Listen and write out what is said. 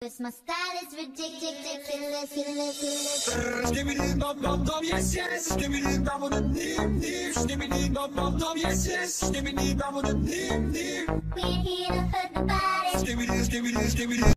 Cause my style is ridiculous. Skibbity bum bum bum, yes yes. Skibbity bum bum nim nim. Skibbity bum bum bum, yes yes. Skibbity bum bum nim nim. We're here to hurt the body. Skibbity skibbity skibbity.